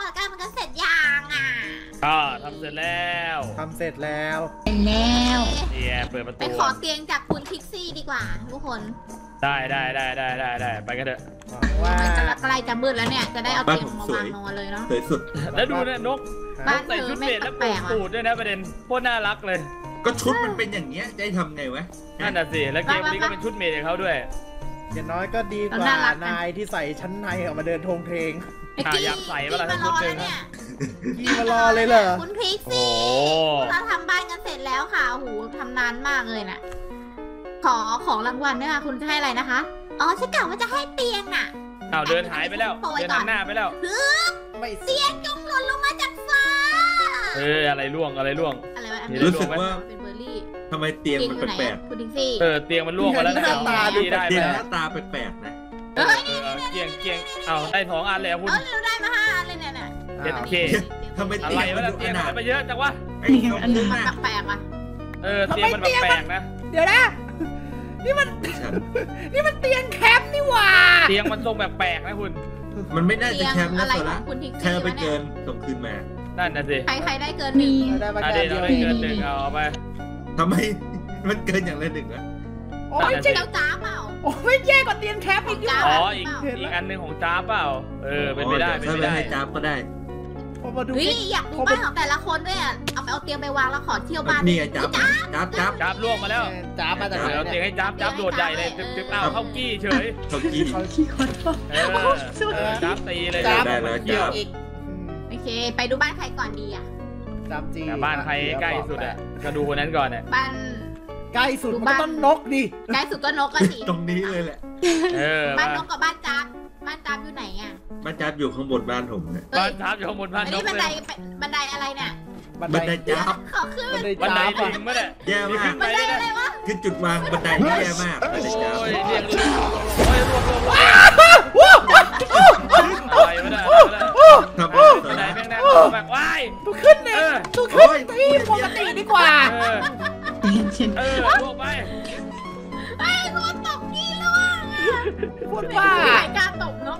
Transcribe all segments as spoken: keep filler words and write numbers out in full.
ของการมันก็เสร็จยังอ่ะอ่าทำเสร็จแล้วทำเสร็จแล้วเป็นแล้วเนี่ยเปิดประตูไปขอเตียงจากคุณพิกซี่ดีกว่าทุกคนได้ได้ได้ได้ได้ได้ไปกันเถอะว่ามันจะใกล้จะมืดแล้วเนี่ยจะได้เอาเตียงมาวางนอนเลยเนาะสวยสุดแล้วดูนะนกนกใส่ชุดเมดแล้วปูดด้วยนะประเด็นโคตรน่ารักเลยก็ชุดมันเป็นอย่างเงี้ยจะทำไงวะนั่นน่ะสิแล้วเกมนี้ก็เป็นชุดเมดของเขาด้วยอย่างน้อยก็ดีกว่านายที่ใส่ชั้นในออกมาเดินทงเทงอยากใส่เวลาชุดเต็มกี่มารอเลยเหรอคุณพิกซี่เราทำบ้านกันเสร็จแล้วค่ะโอ้โหทำนานมากเลยน่ะขอของรางวัลด้วยค่ะคุณจะให้อะไรนะคะอ๋อฉันกะว่าจะให้เตียงน่ะอ้าวเดินหายไปแล้วเดินทางหน้าไปแล้วเตียงจงหล่นลงมาจากฟ้าเอออะไรล่วงอะไรล่วงอะไรวะรู้สึกว่าเป็นเบอร์รี่ทำไมเตียงมันแปลกๆคุณพิกซี่เออเตียงมันล่วงมาแล้วนะดีได้เตียงหน้าตาแปลกๆนะเออเกียงเกียงเอาได้สองอันเลยคุณเออเราได้มาห้าอันเลยเนี่ยเจ็ดเคทำไมอะไรวะเตียงมันไปเยอะจังวะอันนึงมันแปลกๆอ่ะเออเตียงมันแปลกๆนะเดี๋ยวนะนี่มันนี่มันเตียงแคมป์นี่หว่าเตียงมันทรงแบบแปลกนะคุณมันไม่น่าจะแคมป์นะโซล่าแค่ไปเกินส่งคืนมานั่นน่ะสิใครใครได้เกินหนึ่งอ่ะเดี๋ยวเราได้เกินหนึ่งเอาไปทำไมมันเกินอย่างไรหนึ่งอะโอ้ยเจ้าจ้าเปล่าโอ้ไม่แย่กว่าเตียงแคมป์อีกอ๋ออีกอีกอันหนึ่งของจ้าเปล่าเออเป็นไปได้เป็นไปได้ให้จ้าก็ได้เฮ้ยอยากดูบ้านของแต่ละคนด้วยอ่ะเอาไปเอาเตียงไปวางแล้วขอเที่ยวบ้านนี่จ้าจ้าจ้าจ้าล่วงมาแล้วจ้ามาจากไหนเอาเตียงให้จ้าจ้าโดดใหญ่เลยจึ๊บๆเอาเข้ากี้เฉยเข้ากี้เข้ากี้คนเออจ้าตีเลยจ้าได้แล้วจ้าอีกโอเคไปดูบ้านใครก่อนดีอ่ะจ้าจีบ้านใครใกล้สุดอ่ะก็ดูคนนั้นก่อนเนี่ยบ้านใกล้สุดมันต้องนกดิใกล้สุดก็นกก็สิตรงนี้เลยแหละบ้านนกกับบ้านจ้าบ้านจ้าอยู่ไหนอ่ะบ้านจ้าอยู่ข้างบนบ้านผมเนี่ยบ้านจ้าอยู่ข้างบนบ้านนกนี่บันไดบันไดอะไรเนี่ยบันไดจ้าขอขึ้นบันไดลิงมั้ยเนี่ยแย่มากบันไดอะไรวะคือจุดวางบันไดที่แย่มากบันไดจ้าโอ้ยเรียกเลยโอ้ยรวบรวบอะไรไม่ได้ทำบันไดแม่งแน่แบบว้ายตัวขึ้นเนี่ยตัวขึ้นที่ปกติดีกว่าเออรวบไปไอ้รวบตกกี่ล่วงพูดว่าใครกล้าตกนก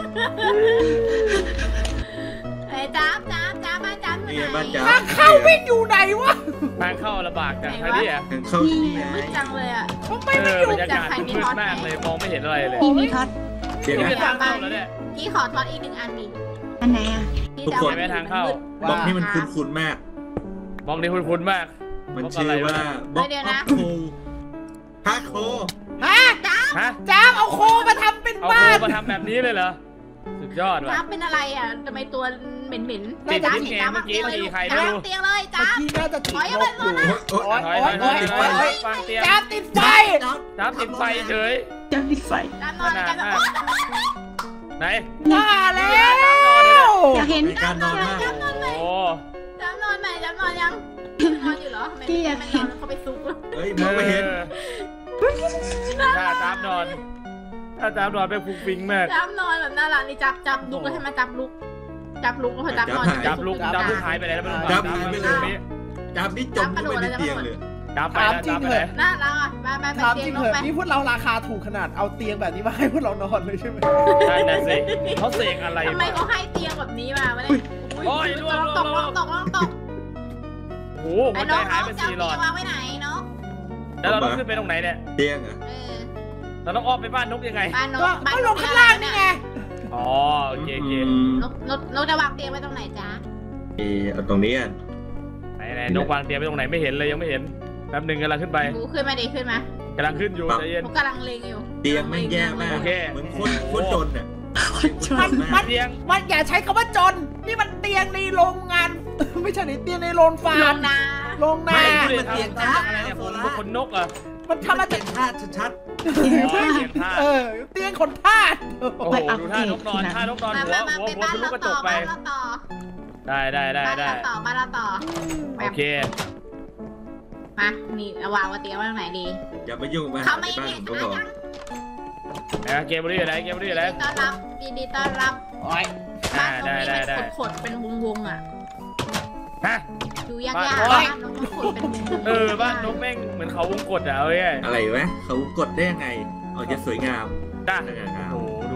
ไอ้จ้าจ้าจ้าบ้านจ้าอยู่ไหนทางเข้าวิ่งอยู่ไหนวะทางเข้าลำบากจังใครเนี่ยทางเข้ามืดจังเลยอ่ะทำไมไม่อยู่จากใครมีท็อตมากเลยมองไม่เห็นอะไรเลยพี่มีท็อตเดี๋ยวนะทางเข้าแล้วเนี่ยพี่ขอท็อตอีกหนึ่งอันดิอันไหนอ่ะทุกคนไม่ทางเข้าบล็อกนี่มันคุ้นๆมากบล็อกนี่คุ้นๆมากมันชื่อว่าบล็อกโคฮะโคฮะจ้าจ้าเอาโคมาทำเป็นบ้านเอาโคมาทำแบบนี้เลยเหรอสุดยอดว่ะจ้าเป็นอะไรอ่ะทำไมตัวเหม็นเหม็นติดลิ้นแกเมื่อกี้ตีใครไม่รู้เตียงเลยจ้าที่น่าจะติดลบอยู่โอ้ยโอ้ยโอ้ยฟังเตียงจ้าติดไฟจ้าติดไฟเฉยจ้าติดไฟจ้านอนจ้าไหนมาแล้วอยากเห็นการนอนมากโอ้จ้านอนไหมจ้านอนยังนอนอยู่เหรอพี่อยากเห็นเขาไปซุกเฮ้ยมองไม่เห็นถ้าจ้านอนถ้าจ้านอนเป็นฟุ้งฟิ้งมากจ้านอนแบบน่ารักนี่จับจับลุกเลยให้มาจับลุกจับลุกก็พอจับนอนจับลุกจับลุกหายไปไหนแล้วไม่รู้จับหายไปเลยจับนี่จมไปในเตียงเลยจับไปแล้วจับไปเลยน่ารักอ่ะมาไปไปเตียงลงไปนี่พวกเราราคาถูกขนาดเอาเตียงแบบนี้มาให้พวกเรานอนเลยใช่ไหมใช่นั่นสิเขาเสกอะไรทำไมเขาให้เตียงแบบนี้มาไม่ได้โอ้ยลองตกลองตกลองตกโอ้โหมันได้หายไปสี่หลอดวางไว้ไหนเนาะแล้วเราต้องขึ้นไปตรงไหนเนี่ยเตียงอ่ะเราต้องอ้อมไปบ้านนกยังไงบ้านนกก็ลงข้างล่างนี่ไงอ๋อโอเคโอเคนกนกนกจะวางเตียงไว้ตรงไหนจ๊ะเออเอาตรงนี้อ่ะไหนไหนนกวางเตียงไว้ตรงไหนไม่เห็นเลยยังไม่เห็นแป๊บหนึ่งกำลังขึ้นไปขึ้นมาดิขึ้นมากำลังขึ้นอยู่ใจเย็นกำลังเล็งอยู่เตียงไม่แย่มากเหมือนคนคนจนอ่ะมันมันมันอย่าใช้คำว่าจนนี่มันเตียงในโรงงานไม่ใช่ในเตียงในโรงฟาร์มนาโรงนามันเตียงท่าอะไรเนี่ยผมคนนกอ่ะมันทำมาจากท่าชัดๆเออเตียงคนทาสโอ้โหดูท่านกนอนท่านกนอนหัวหัวหัวทะลุกระจกไปได้ได้ได้ได้ต่อมาเราต่อโอเคมานี่ระวางว่าเตียงว่าตรงไหนดีอย่าไปยุ่งมาเขาไม่เห็นนะเกมบุรีอะไรเกมบุรีอะไรต้อนรับยินดีต้อนรับโอ้ยได้ได้ได้ได้ขดเป็นวงวงอ่ะฮะดูยากๆบ้านนกขดเป็นวงเออบ้านนกแม่งเหมือนเขาวงกดอะเอ้ยอะไรวะเขากดได้ยังไงเอาจะสวยงามจ้าโอ้โหดู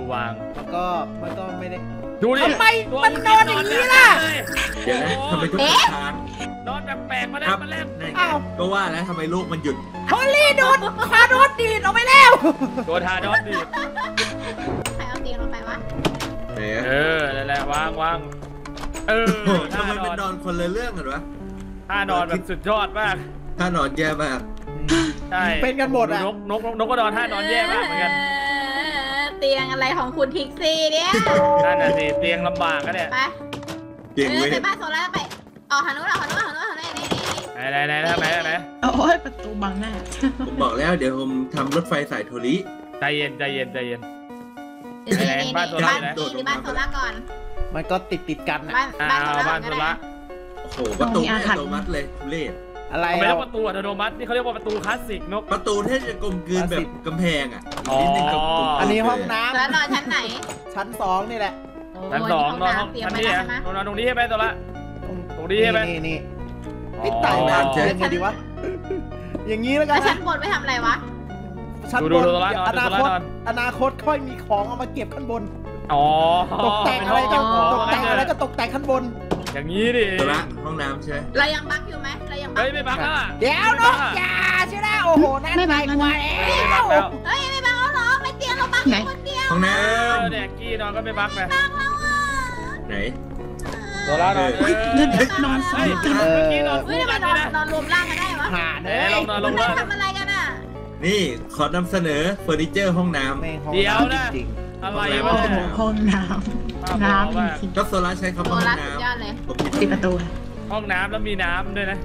วางมันก็มันก็ไม่ได้ดูดิทำไมมันนอนอย่างนี้ล่ะเดี๋ยวนะทำไมทุกคนค้างนอนแปลกๆมาแล้คว รับมาแล้วนั่นไงก็ว่าแล้วทำไมลูกมันหยุดฮอลลี่โดนคาโดนดีดออกไปแล้วโดนทาดอนดิใครเอาเตียงลงไปวะไหนเออนั่นแหละวางวางเออโอ้โหท่าทำไมนเป็อน นนอนคนละเรื่องกันวะท่านอนแบบสุดยอดมากถ้านอนแย่มากใช่เป็นกันหมดอะนกนกนกก็นอนท่านอนแย่มากเหมือนกันเตียงอะไรของคุณทิกซี่เนี่ยนั่นน่ะสิเตียงลำบากก็เนี่ยไปเตียงเอเวอทไปบ้านโซล่าไปออกหันนู้นออกหันนู้นออกหันนู้นออกหันนู้นนี่นี่นี่ไหนไหนไหนไหนไหนไหนโอ้ยประตูบังหน้าผมบอกแล้วเดี๋ยวผมทำรถไฟสายโทริใจเย็นใจเย็นใจเย็นนี่นี่นี่บ้านโซบ้าล่านนี่หรือบ้านโซล่าก่อนมันก็ติดติดๆกันนะบ้านอ่าบ้านโซเอาล่าบ้านก็โซได้ล่าโอ้โหประตูไม่อัตโนมัติเลยทุเรศอะไรทำไมแล้ต้อวงประตูอัตโนมัตินี่เขาเรียกว่าประตูคลาสสิกนกประตูแทบจะกลมกลืนแบบกำแพงอ่ะอ๋อนิดนึงกับกลมกลือันนี้ห้องเลยน้แล้วนอนชั้นไหนำชั้นสองนี่แหละชั้นสองนอนห้องเตรียมชั้นไว้นี้แล้วอะใช่ไหมนอนตรงนี้ใช่ไหมโซล่า ตรงนี้ใช่ไหมนี่นี่อ๋อไอ้ไต่น้ำยังไงดีวะ อย่างนี้แล้วกัแล้นวชั้นะนบนไปทำอะไรวะชั้นดูบดูนโซล่านอนอดูนาโซคล่าตนอนอนาคตค่อยมีของเอามาเก็บข้างบนอ๋อตกแต่งอะไรก็เป็นห้องตกแต่งขอะไรเก็ตกแต่งข้างบนอย่างนี้ดิตัวละห้องน้ำใช่ไหมเรายังบั๊กอยู่ไหมเรายังบั๊เฮ้กยไม่บักอ่ะเดี๋ยวน้องอย่าใช่ไหมโอ้โหนั่นไม่ไปบังกว่าไม่บัแล้กวแล้วเฮ้ยไม่บั๊กแล้วเหรอไม่เตียงเราบั๊กอไหนยู่คนเดียวห้องน้เออแดกกี้นอนก็ไม่บักนะำไหนโซล่านอนเฮ้ยเดินนอนสอเฮ้งยกันเมื่อกี้นอนเฮ้ยคู่ทำไมกันนอนี่นะนนอนรวมร่างกันได้วะหาเลเอ้ยยลองนอนลงไม่ล่างทำอะไรกันอ่ะนี่ขอนำเสนอเฟอร์นิเจอร์ห้องน้ำแม่งห้องเดี๋ยวน้ำนะจริงอะไรโอ้วะโหเนี่ยห้องน้บ้าำบอน้ำมากจริงก็โซล่าใช้คำโซว่าห้องล่าสุดยอดน้ำเลยผมผิดๆปิดประตูห้องน้ำแล้วมีน้ำด้วยนะ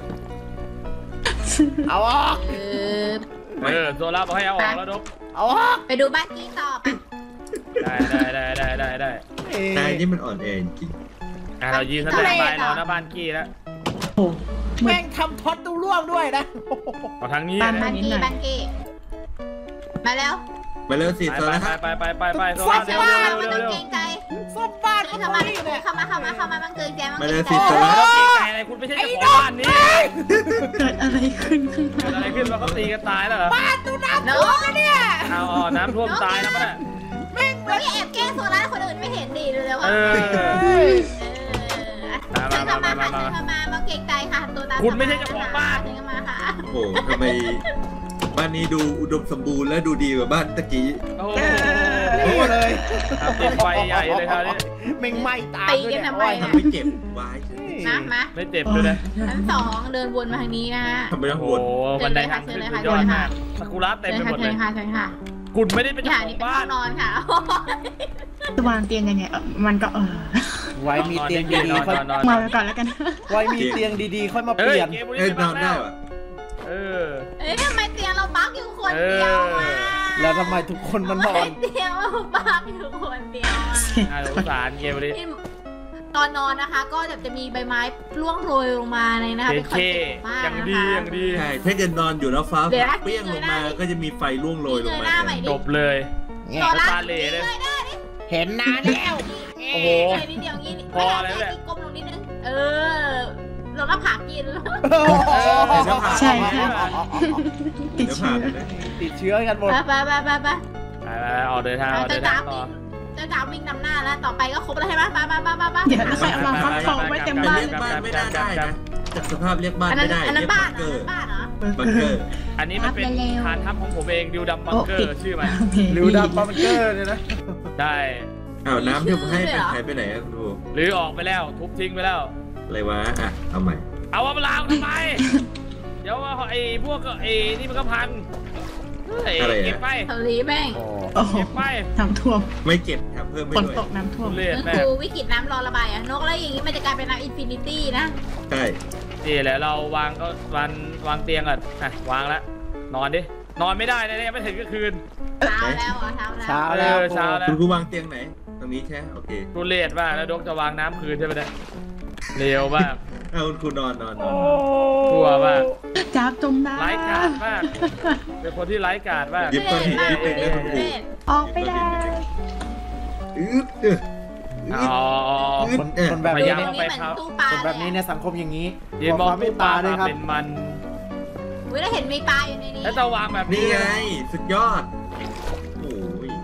เอาออกเออเออโซล่าบอกให้เอาออกแล้วนกเอาออกไปดูบ้านกี้ต่อไปได้ได้ได้ได้ได้ได้เอ้ยนายนี่มันอ่อนแอจริงอ่ะเรายืนสแตนบายรอหน้าบ้านกี้แล้วโอ้โหแม่งทำท็อตดูร่วงด้วยนะเอาทางนี้บ้านนะบ้านกี้บ้านกี้มาแล้วมาเร็วสิไปโซล่าไปไปไปไปโซว่าล่าจะเร็วว่าเร็วไม่เร็วต้องเกรงใจส้มบ้านเข้าเขามาไม่เนี่ยเข้ามาเข้ามาเข้ามาบังเกินใจบังมาเกิเร็วนใจสิโซล่าแล้วเกรงใจอะไรคุณไม่ใช่เจ้าของบ้านนี้เกิดอะไรขึ้นขึ้นเกิดอะไรขึ้นว่าเขาตีกันตายแล้วเหรอบ้านตูน้ำเนาท่วมนะเนี่ยเอาอ๋อน้ำท่วมตายแล้วมั้งน่ะเราแอบแกล้งโซล่าคนอื่นไม่เห็นดีเลยว่าเออเออมาเชิญเข้ามามาค่ะมาเชิญเข้ามามาเกรงใจค่ะตัวตามคุณไม่ใช่เจ้าของบ้านเชิญเข้ามาค่ะโอ้โหทำไมบ้านนี้ดูอุดมสมบูรณ์และดูดีกว่าบ้านตะกี้โอ้โหนี่เลยทำติดไฟใหญ่เลยคราวนี้แม่งไหม้ตามตีด้วยกันเนี่ยทำไมโอ้ยนะทำไม่เจ็บวายเฉยมามาไม่เจ็บด้วยนะชั้นสองเดินวนมาทางนี้นะทำไมต้องโอ้วนโหบันไดทางขึ้นสุดยอดมากซากุระเต็มเชิญไปหมค่ะดเลเชิยญค่ะเชิญค่ะคุณไม่ได้เป็นอเจ้าย่าขอนี่งเป็นบ้าห้อน งนอนค่ะจะวางเตียงยังไงเอ่อมันก็เออไว้มีเตียงนอนดีนอนๆค่อยนอนนอนมาไว้ก่อนแล้วกันไว้มีเตียงดีๆค่อยมาเปเฮ้ยลี่ยนเกมบุรีเอ้ยไม่นบัอง นแล้ได้ววะเออเอ้ยทำไมเตียงเราบักอยู่คนเดียวอ่ะแล้วทำไมทุกคนมันนอนเตียงเราบักอยู่คนเดียวอ่ะน่าสงสารเกมบุรีที่ตอนนอนนะคะ ก็จะจะมีใบไม้ร่วงโรยลงมาเลยนะคะเคเป็นคอนเคเซ็ปต์มากยังนะดีคะยังดีใช่ถ้าเกิดนอนอยู่แล้วฟ้าเดี๋ยวนะเปรี้ยงลงมาเงยหน้าดิก็จะมีไฟร่วงโรยลงเงยมาหน้าใหม่ดิจบเลยเนี่ยโซล่าตาเหล่เลยเงยหน้าดิเห็นนานแล้วโอ้โหเงยนิดเดียวงี้นี่พอแล้วแหละไม่ได้กลมลงนิดนึงเออเราก็ผากินโอ้โหใช่ค่ะ ติดเดี๋ยวเชื้ผ่านอไปนะติดเชื้อกันหมดไปไปไปไปไปไปๆออกเดินทางออกเดิเจ้านทาจ๋างต่อวิ่งเจ้าจ๋าวิ่งนำหน้าแล้วต่อไปก็ครบแล้วใช่ไหมไปไปไปไปไปเดี๋ยวแล้วใครเอารองฟักทองไว้เต็มแต่บ้านเรียกบ้านไม่น่าได้นะจากสภาพเรียกบ้านอันนั้ไม่นได้อันนั้นเรียกบ้าบันงเหรอเกออันร์นั้นบ้านเหรอบังเกอร์อันนี้มันเป็นฐานทัพของผมเองดิวดัมบังเกอร์ชื่อมันโอเคริวดำบังเกอร์เนี่ยนะได้อ้าวน้ำที่ผมให้เป็นใครไปไหนอะคุณครูหรือออกไปแล้วทุบทิ้งไปแล้วอะไรวะอ่ะเอาใหม่เอามาลาวทำไม เดี๋ยวว่าไอ้พวกไอ้นี่มันก็พังเฮ้ยเก็บไปเกาหลีแม่งโอ้โหเก็บไปน้ำท่วมไม่เก็บครับเพิ่มไม่ฝนด้วยตกน้ำท่วมทุเรียนนั่นแม่คือวิกฤตน้ำรอระบายอะนกแล้วอย่างนี้มันจะกลายเป็นน้ำอินฟินิตี้นะใช่นี่แหละเราวางก็วางวางเตียงก่อนอ่ะวางแล้วนอนดินอนไม่ได้เลยเนี่ยไม่ถึงก็คืนเช้าแล้วเหรอเช้าแล้วเช้าแล้วเออเช้าแล้วคุณครูวางเตียงไหน ตรงนี้ใช่ไหมโอเคทุเรศมากแล้วดกจะวางน้ำคืนใช่ไหมเนี่ยเร็วมากเอาคุณครูนอนนอนนอนชั่วมากจับจมน้ไร้กาดมากเป็นคนที่ไร้กาดมากหยิบก้อนหินนิดนึงนะคุณครูำออกไม่ได้อืดเอออือ๋ดออืดคนเออคนแบบพนี้ยายามตรงนี้เหมือนตู้ปลาคนเลแบบยนี้อะในสังคมอย่างนี้ยืนมองขความเมตู้ตปลาตาด้วยมาครับเป็นมันอุ้ยเราเห็นมีปลาอยู่ในนี้แล้วจะวางแบบนี่นี้ไงสุดยอด โอ้ย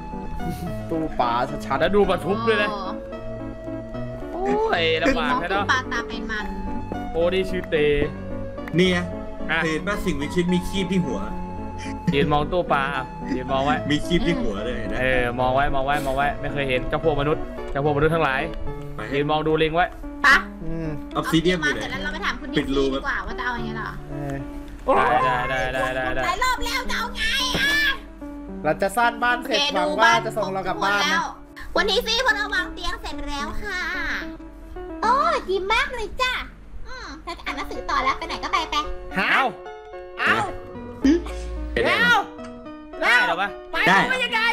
ตู้ปลาชัดแล้วดูมาทุบด้วยนะโอ้ยลำบากน้องแค่ตุ๊เนาะกปลาตาเป็นมันโอ้ดีชื่อเตเนี่ยอ่ะเห็นว่าสิ่งมีชีวิตมีคีบที่หัวยืนมองตู้ปลาอ่ะยืนมองไว้มีคีบที่หัวเลยนะเออมองไว้มองไว้มองไว้ไม่เคยเห็นเจ้าพวกมนุษย์เจ้าพวกมนุษย์ทั้งหลายไปให้ยืนมองดูลิงไว้ปะๆอืมออฟซิเดียมอมายู่ไหเสร็จนแล้วเราไปถามคุณปิดิดรูซี่ดีกว่าว่าจะเอาอย่างไงเหรอเออได้ได้ได้ได้ได้หลายรอบแล้วจะเอาไงอ่ะเราจะสร้างบ้านโอเสร็เคจหวัดูงว่าบ้านจะส่งเรากลับบ้านแล้นะววันนี้ซี่พวกเราวางเตียงเสร็จแล้วค่ะโอ้ดีมากเลยจ้ะอืมเราจะอ่านหนังสือต่อแล้วไปไหนก็ไปไปฮะเอ้าเอ้าไปไหนแล้วได้เหรอวะไปได้ไม่ยังไง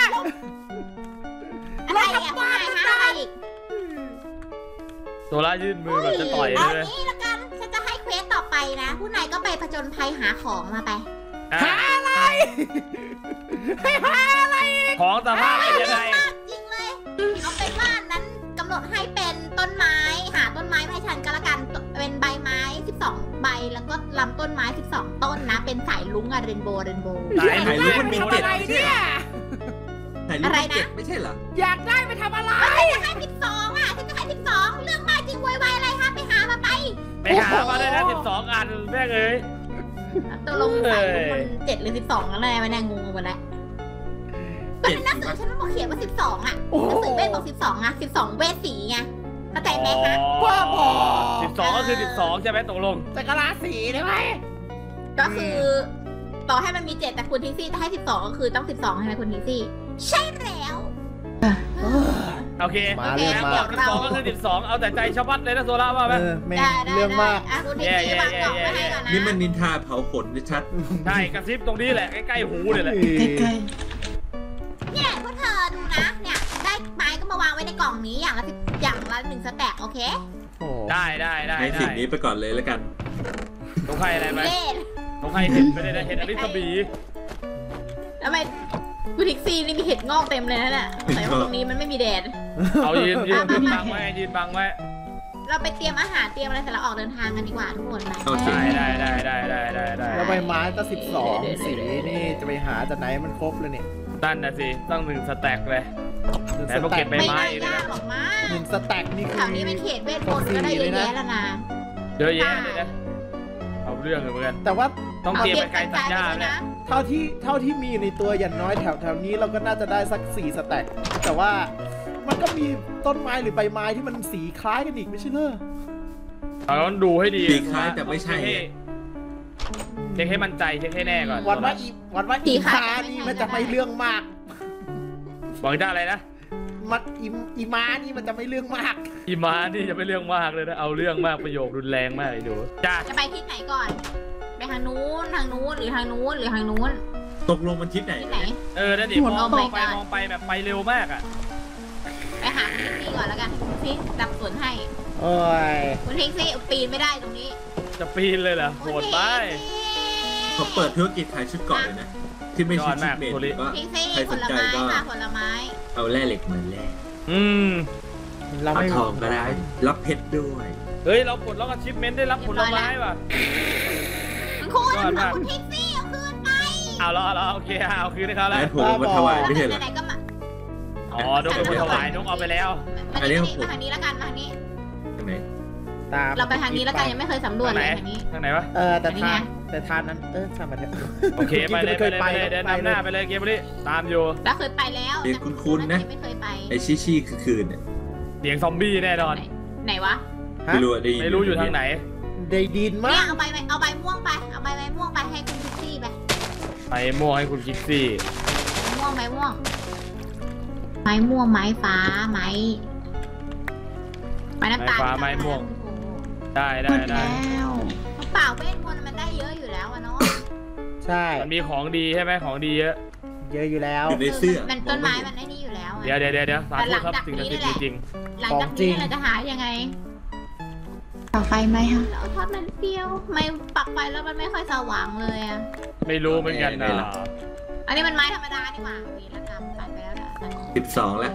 อะไรอ่ะคุณนายฮะอะไรอีกโซล่ายื่นมือแบบจะต่อยเอาเลยงี้ละกันฉันจะให้เควสต่อไปนะ ผู้นายก็ไปผจญภัยหาของมาไปอ่ะหาอะไรให้หาอะไรของสภาพเป็นยังไงจริงเลย เอาเป็นว่านั้นกำหนดให้เป็นต้นไม้ หาต้นไม้มาให้ฉันก็แล้วกัน เป็นใบไม้ สิบสอง ใบ แล้วก็ลำต้นไม้ สิบสอง ต้นนะ เป็นสายลุ้งอะเรนโบว์เรนโบว์สายลุ้งอยากได้มันทำอะไรเนี่ยถ่ายรูปอะไรนะเก็บไม่ใช่เหรออยากได้ไปทำอะไรฉันจะให้ สิบสอง อ่ะ ฉันจะให้ สิบสอง เรื่องมากจริงโวยวายอะไรฮะไปหามาไปไปหามาด้วยนะสิบสองอันแม่งเอ้ยตัวลงสายลุ้งมันเจ็ดหรือ สิบสอง อะไรวะเนี่ยงงหมดแล้วก็ในหนังสือฉันมันบอกเขียนว่า สิบสอง อ่ะโอ้โหหนังสือเวทบอก สิบสอง อ่ะ สิบสอง เวทสีไงเข้าใจไหมฮะบ้าบอสิบสองก็คือสิบสองใช่ไหมตกลงจักรราศีได้ไหมก็คือต่อให้มันมีเจ็ดแต่คุณทิกซี่จะให้สิบสองก็คือต้องสิบสองใช่ไหมคุณทิกซี่ ใช่แล้วโอเคมาโอเคเรื่องงั้นมาเดี๋ยวสิบสองก็คือสิบสองเอาแต่ใจชาวบ้านเลยนะโซล่าว่าไหมเออไม่ได้ได้เรื่องมากได้อ่ะคุณทิกซี่วางกล่องไว้ให้ก่อนนะนี่มันนินทาเผาขนชัดใช่กระซิบตรงนี้แหละใกล้ๆหูเลยแหละใกล้เนี่ยพวกเธอดูนะ เนี่ยได้ไม้ก็มาวางไว้ในกล่องนี้อย่างละสิบอย่างละหนึ่งสแต็กโอเคโอ้ได้ได้ได้ให้ได้สิ่งนี้ไปก่อนเลยแล้วกันต้องให้อะไรไหมเล่นต้องให้เห็ดไม่ได้นะเห็ดอลิสบีทำไมคุณทิกซี่นี่มีเห็ดงอกเต็มเลยนะเนี่ยแต่ว่าตรงนี้มันไม่มีแดดเอายืนยืนยืนบังไว้ยืนบังไว้เราไปเตรียมอาหารเตรียมอะไรเสร็จแล้วออกเดินทางกันดีกว่าทุกคนไปโอเคได้ได้ได้ได้ได้ได้ได้แล้วใบไม้ก็สิบสองสีนี่จะไปหาจากไหนมันครบเลยเนี่ยนั่นนะสิต้องหนึ่งสแต็กเลยหนึ่งไหนสบอกแต็เก็กบใบไม่ไม้น่าเลยนะยากหรอกมั้งหนึ่งสแต็กนี่แถคือวนี้เป็นเขตเวทมนต์ก็ได้เยอะแยะแล้วนะเยอะแยะเลยนะเอาเรื่องเลยเหมือนกันแต่ว่าต้องเตรียมไปไกลสัญญาเลเนี่ย ยเท่าที่เท่าที่มีในตัวอย่างน้อยแถวแถวนี้เราก็น่าจะได้สักสี่สแต็กแต่ว่ามันก็มีต้นไม้หรือใบไม้ที่มันสีคล้ายกันอีกไม่ใช่เหรอเราต้องดูให้ดีสีคล้ายแต่ไม่ใช่เช็คให้มั่นใจเช็คให้แน่ก่อนวันว่าอีวันว่าอีมานี่มันจะไม่เรื่องมากบอกได้อะไรนะมันอีอีมานี่มันจะไม่เรื่องมากอีมานี่จะไม่เรื่องมากเลยนะเอาเรื่องมากประโยครุนแรงมากไอ้ดูจ้าจะไปที่ไหนก่อน ไปทางนู้นทางนู้นหรือทางนู้นหรือทางนู้นตกลงมันทิศไหนที่ไหนเออนั่นดิมองไปมองไปแบบไปเร็วมากอ่ะไปหาคุณทิกซี่ก่อนแล้วกันคุณทิกดับสวนให้โอ้ยคุณทิกซี่ปีนไม่ได้ตรงนี้จะปีนเลยเหรอโหดไปเขาเปิดธุรกิจขายชุดเก่อนเลยนะ ที่ไม่ใช่ชุดเมดก็ทิกซี่ใครผสนลใจไม้ก็ค่ะผลไม้เอาแร่เหล็กมาแร่อืมเราเอาไม่ทองก็ได้ รับเพชรด้วยเฮ้ยเราปลดล็อกอาชีพเมนได้รับผลไม้ว่ะคุณยอดมากคุณทิกซี่เอาคืนไปเอาแล้วเอาแล้วโอเคเอาคืนให้เขาแล้วไอ้ผมเอามาถวายไม่ใช่เหรอไหนๆก็มาอ๋อนกเป็นคนถวายนกเอาไปแล้วอันนี้มาของผมทางนี้แล้วกันมาทางนี้ทางไหนตามเราไปทางนี้แล้วกันยังไม่เคยสำรวจทางไหนเลยทางนี้ทางไหนวะเออแต่อันนี้ทานไงแต่ทานนั้นเออทานมาเถอะโอเคไปเลยไปเลยไปเลยเดินนำหน้าไปเลยเกมบุรีตามอยู่เราเคยไปแล้วเรียกคุ้นๆนะแต่ไม่เคยไปไอ้ชี้ชี้คือคืนเนี่ยเสียงซอมบี้แน่นอนไหนไหนวะฮะไม่รู้อะดีไม่รู้อยู่ทางไหนได้ดินมาเนี่ยกเอาใบไม้เอาใบม่วงไปเอาใบไม้ม่วงไปให้คุณทิกซี่ไปไปม่วงให้คุณคิกซี่ม่วงไม้ม่วง ไม้ม่วงไม้ฟ้าไม้ไม้น้ำตาลไม้ฟ้าไม้ม่วง ได้ๆหมได้ดได้แล้วเปล่าเวทมนต์มันได้เยอะอยู่แล้วอะเนาะใช่มันมีของดีใช่ไหมของดีเยอะเยอะอยู่แล้วอยู่ในเสื้อมันต้นไม้มันได้นี่อยู่แล้วอะเดี๋ยวเดี๋ยวเดี๋ยวเดี๋ยวสาธุครับสิ่งศักดิ์สิทธิ์จริงหลังจากนี้เราจะหายังไงต่อไฟไหมคะเราทอดมันเปรี้ยวไม่ปักไปแล้วมันไม่ค่อยสว่างเลยอะๆไม่รู้เหมือนกันนะอันนี้มันไม้ธรรมดานี่หว่าวีรกรรมตัดไปแล้วนะสิบสองแล้ว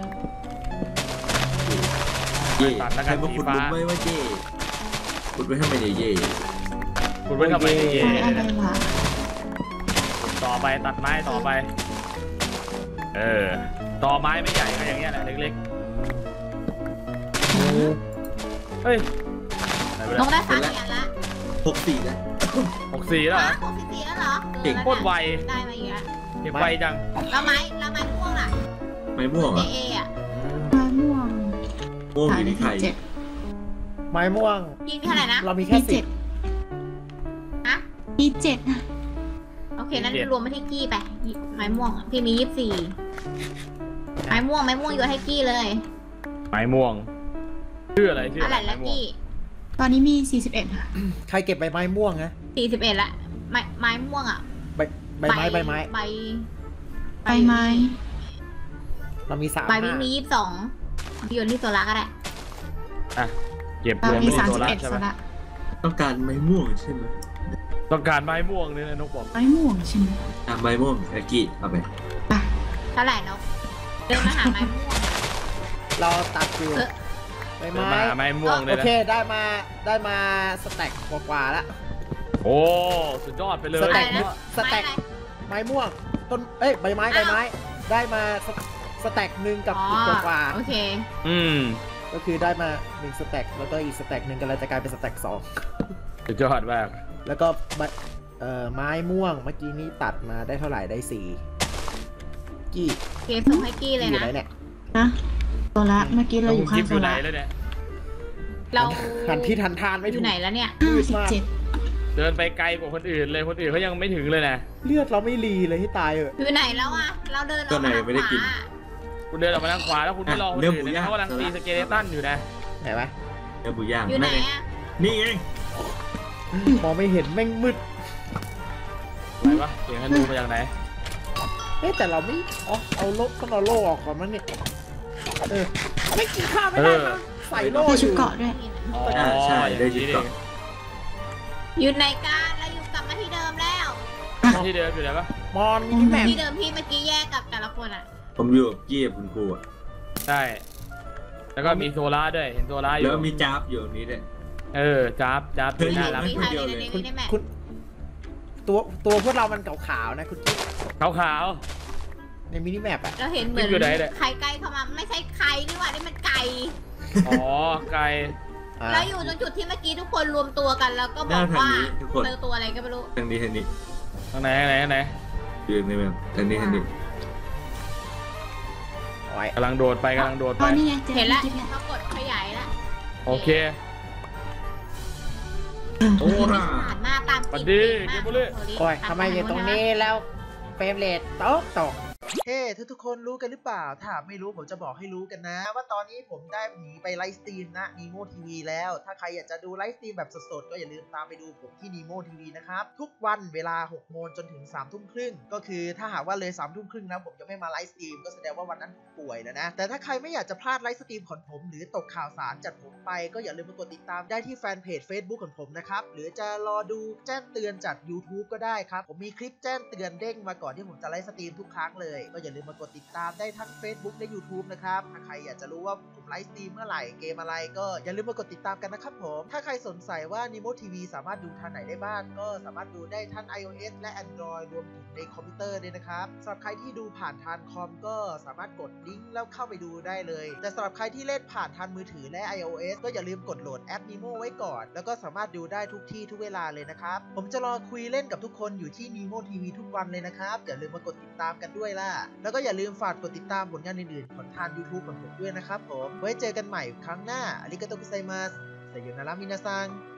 เย่ใครมาขุดหลุมไว้ว่าเย่ขุดไว้ทำไมเนี่ยเย่คุณไว้ทำไมเนี่ยไฟเย่อะไรวะต่อไปตัดไม้ต่อไป เออโตอไม้ไม่ใหญ่ก็อย่างเงี้ยแหละเล็กๆเฮ้ยไหนไปลแล้วงได้สามเหรียญละหกสี่แล้วหกสี่แล้วเหรอหกสิบสี่แล้วเหรอเก่งโคตรไวได้มาอีกแล้วเก็บไวจังแล้วไม้แล้วไม้ม่วงล่ะไม้ม่วงเจอ่ะเออ่ะไม้ม่วงม่วงอหายู่ได้ในไข่ที่เจ็ดไม้ม่วงพี่มีเท่าไหร่นะเรามีแค่ที่สิเจ็บดฮะที่เจ็ดนะโอเคนั้นรวมมาที่กี้ไปไม้ม่วงพี่มียี่สิบสี่ไม้ม่วงไม้ม่วงโยนให้กี้เลยไม้ม่วงชื่ออะไรชื่ออะอะไร ไรแล้วไม้ม่วงกี้ตอนนี้มีสี่สิบเอ็ดค่ะใครเก็บใบไม้ม่วงนะสี่สิบเอ็ดละไม้ไม้ม่วงอ่ะใบใบไม้ใบไม้ใบใบไม้เรามีสามใบห้าวิ่งมียี่สิบสองพี่โยนที่โซล่าก็ได้อ่ะเก็บตอรนวมนี้เป็นสามตัวสิบละเอ็ดใช่สไหมละต้องการไม้ม่วงใช่ไหมต้องการไม้ม่วงเนี่ยนะนกบอกไม้ม่วงใช่ไหมอ่ะไม้ม่วงไอ้กี้เอาไปไปเท่าไหร่นกเดินมาหาไม้ม่วงเราตัดอยู่เออใบเดินไม้มาหาไม้ม่วงเลโอยนะเคได้มาได้มาสแต็กกว่าๆแล้วโอ้สุดยอดไปเลยสแต็กอะไรนะสแต็กไม้อะไรไม้ม่วงต้นเอ้ยใบไม้ใบไม้ ได้มาสสแต็กหนึ่งกับอ๋ออีกกว่าโอเคอืมๆก็คือได้มาหนึ่งสแต็กแล้วก็อีกสแต็กหนึ่งก็เลยจะกลายเป็นสแต็กสองสุดยอดมากแล้วก็ใบเอ่อไม้ม่วงเมื่อกี้นี้ตัดมาได้เท่าไหร่ได้สี่กี้โอเคส่งให้กี้เลยอยู่นะไหนเนี่ยนะตัวละเมื่อกี้เราแล้วอคุยู่ณข้ากิงฟต์โซอยู่ไหนละแล้วเนี่ยเราหันที่ทันทานไม่อถูยู่กไหนแล้วเนี่ยห้าสิบเจ็ดเดินไปไกลกว่าคนอื่นเลยคนอื่นเขายังไม่ถึงเลยนะเลือดเราไม่รีเลยให้ตายเอออยู่ไหนแล้วอ่ะ เราเดินออกมาทางขวาคุณเดินออกมาทางขวาแล้วคุณไม่รอคนอื่นเลยนะเขากำลังตีสเกเลตันอยู่นะไหนวะเนื้อบูย่างอยู่ไหนนั่นไงอ่ะนี่ไงมองไม่เห็นแม่งมืดไหนวะเสียงฮันดูมาจากไหนเอ๊ะแต่เราไม่อ๋อเอาโลกต้องเอาโล่ออกก่อนมั้งเนี่ยเออไม่กินข้าวไม่ได้ครับใส่โล่ได้อชุดยู่เกาะด้วยอ๋ออ่าใช่ได้จุดเกาะอยู่ไหนกันเราอยู่กลับมาที่เดิมแล้วที่เดิมอยู่ไหนปะมอนมินิแมปที่เดิมที่เมื่อกี้แยกกับแต่ละคนอ่ะผมอยู่กับกี้กับคุณครูอ่ะใช่แล้วก็มีโซล่าด้วยเห็นโซล่าอแล้วยู่มีจ้าบอยู่ตรงนี้ด้วยเออจับจับเฮ้ยน่ารักมีใครในในคุณในแมปคุณตัวตัวพวกเรามันขาวๆนะคุณกิ๊ฟขาวขาวในมินิแมปอะเราเห็นเหมือนอยู่ไหนเนี่ยใครใกล้เข้ามาไม่ใช่ใครนี่หว่านี่มันไก่ๆอ๋อไกลอ่าแล้วอยู่ตรงจุดที่เมื่อกี้ทุกคนรวมตัวกันแล้วก็บหอน้าก ทางว่านี้ทุกคนเจอตัวอะไรก็ไม่รู้ทางนี้ทางนี้ทางไหนทางไหนทางไหนอยู่ในแบบทางนี้ทางนี้โอ้ยกำลังโดดไปกำลังโดดตไปอนนี้ไงเจอเห็นแล้วจิ๊บแล้วเขากดขยายแล้วโอเคโอ้ร่าผ่านหน้าตามสวัสกดีลิ่นเกมมากบุรีโอ้ยทำไมอยู่ตรงนี้แล้วเฟรมเรทตกตกเฮ้ทุกทุกๆคนรู้กันหรือเปล่าถ้าไม่รู้ผมจะบอกให้รู้กันนะ ว่าตอนนี้ผมได้หนีไปไลฟ์สตรีมนะ Nemo ที วี แล้ว ถ้าใครอยากจะดูไลฟ์สตรีมแบบสดๆก็อย่าลืมตามไปดูผมที่ Nemo ที วี นะครับ ทุกวันเวลาหกโมงจนถึงสามทุ่มครึ่งก็คือถ้าหากว่าเลยสามทุ่มครึ่งนะผมจะไม่มาไลฟ์สตรีมก็แสดงว่าวันนั้นผมป่วยแล้วนะแต่ถ้าใครไม่อยากจะพลาดไลฟ์สตรีมของผมหรือตกข่าวสารจากผมไปก็อย่าลืมมากดติดตามได้ที่แฟนเพจ Facebook ของผมนะครับหรือจะรอดูแจ้งเตือนจาก YouTube ก็ได้ครับผมมีคลิปแจ้งเตือนเด้งมาก่อนที่ผมจะไลฟ์สตรีมทุกครั้งเลยก็อย่าลืมมากดติดตามได้ทั้ง Facebook และ YouTube นะครับถ้าใครอยากจะรู้ว่าผมไลฟ์สตรีมเมื่อไหร่เกมอะไรก็อย่าลืมมากดติดตามกันนะครับผมถ้าใครสงสัยว่า Nemo ที วี สามารถดูทางไหนได้บ้างก็สามารถดูได้ทั้ง iOS และ Android รวมถึงในคอมพิวเตอร์ด้วยนะครับสำหรับใครที่ดูผ่านทางคอมก็สามารถกดลิงก์แล้วเข้าไปดูได้เลยแต่สำหรับใครที่เล่นผ่านทางมือถือและ iOS ก็อย่าลืมกดโหลดแอป Nemo ไว้ก่อนแล้วก็สามารถดูได้ทุกที่ทุกเวลาเลยนะครับผมจะรอคุยเล่นกับทุกคนอยู่ที่ Nemo ที วี ทุกวันเลยนะครับอย่าลืมมากดติดตามกันด้วยล่ะแล้วก็อย่าลืมฝากกดติดตามผลงานอื่นๆของทาง YouTube ของผมด้วยนะครับผมไว้เจอกันใหม่ครั้งหน้าอาริกาโตกุไซมัสไซโยนารามินาซัง